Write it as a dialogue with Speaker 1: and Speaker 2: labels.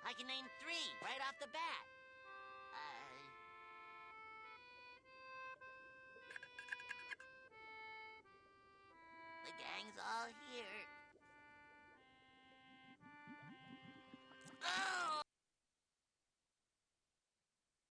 Speaker 1: I can name 3 right off the bat. The gang's all here.